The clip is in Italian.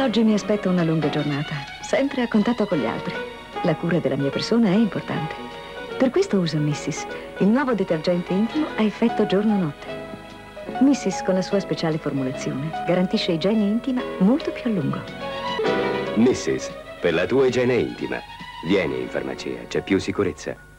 oggi mi aspetta una lunga giornata, sempre a contatto con gli altri. La cura della mia persona è importante. Per questo uso Mrs., il nuovo detergente intimo a effetto giorno-notte. Mrs., con la sua speciale formulazione, garantisce igiene intima molto più a lungo. Mrs., per la tua igiene intima, vieni in farmacia, c'è più sicurezza.